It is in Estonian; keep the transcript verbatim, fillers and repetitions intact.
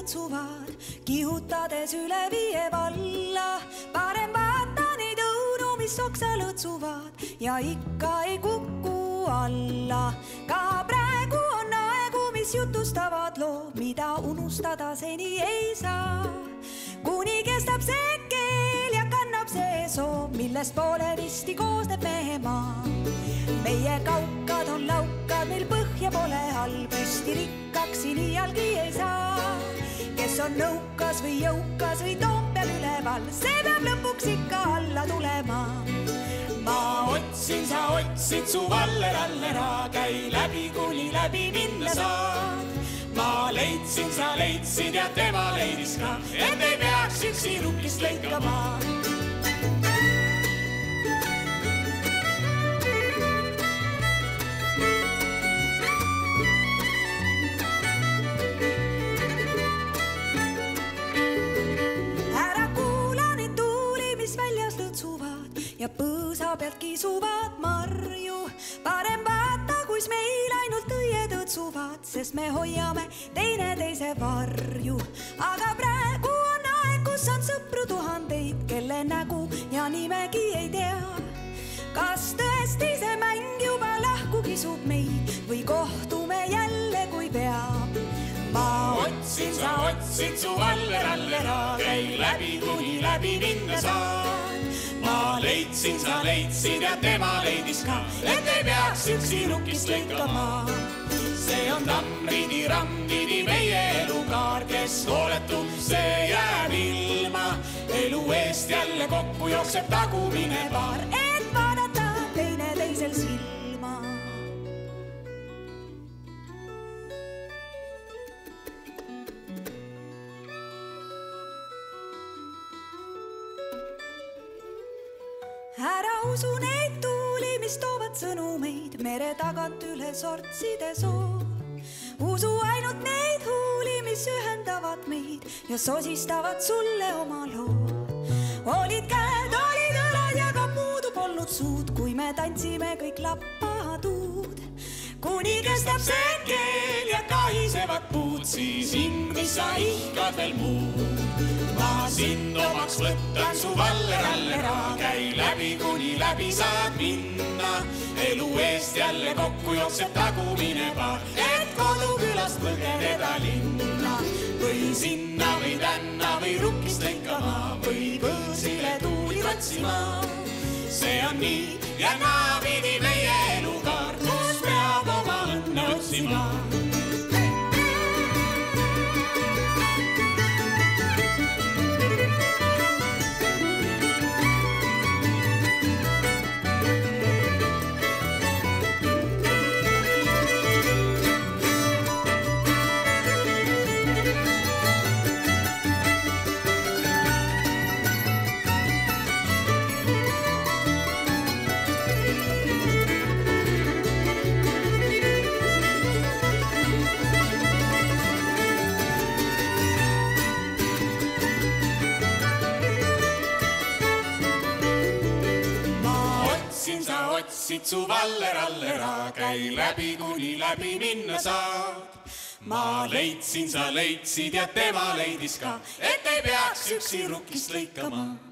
lõtsuvad, kihutades üle viie valla. Parem vaata neid õunu, mis oksa lõtsuvad ja ikka ei kuku alla. Ka praegu on aegu, mis jutustavad loo, mida unustada seni ei saa. Kuni kestab see keel ja kannab see soo, millest poolenisti koosneb mehe maa. Meie kaukad on laukad, meil põhja pole all, püsti rikkaks siin iialgi ei saa. Kes on nõukas või jõukas või Toompeal üleval, see peab lõpuks ikka alla tulema. Ma otsin, sa otsid, su valler-allera, käi läbi, kuni läbi minna saad. Ma leidsin, sa leidsid ja tema leidis ka, et ei peaks üksi rukist lõikama. Ära kuula neid tuuli, mis väljas lõtsuvad ja põõsa pealt kisuvad marju. Parem vaata, kuis meil ainult õied õtsuvad, sest me hoiame teineteise varju. Aga praegu on aeg, kus on sõpru tuhandeid, kelle nägu ja nimegi ei tea. Kas tõesti see mäng juba lahku kisub meid või kohtume jälle, kui peab? Ma otsin, sa otsid, su valler-allera, käi läbi, kuni läbi minna saad. Ma leidsin, sa leidsid ja tema leidis ka, et ei peaks üksi rukist lõikama. See on tammridi, rammridi meie elukaar, kes hooletub, see jääb ilma. Elu eest jälle kokku jookseb tagumine paar, et vaadata teine teisel silma. Ära usu neid tuuli, mis toovad sõnumeid mere tagant üle sortside soo. Usu ainult neid huuli, mis ühendavad meid ja sosistavad sulle oma loo. Olid käed, olid õlad ja ka puudu polnud suud, kui me tantsime kõik lappaduud. Kuni kestab see keel ja kahisevad puud, siis hing, mis sa ihkad veel muud. Ma sind omaks võtan, su valler-allera, käi läbi, kuni läbi saad minna. Elu eest jälle kokku jookseb tagumine paar, et kodukülast põgeneda linna. Või sinna või tänna või rukist lõikama või põõsile tuuli otsima. See on nii ja naapidi meie elukaart, kus peab oma õnne otsima. Otsid, su valler-allera, käi läbi, kuni läbi minna saad. Ma leidsin, sa leidsid ja tema leidis ka, et ei peaks üksi rukist lõikama.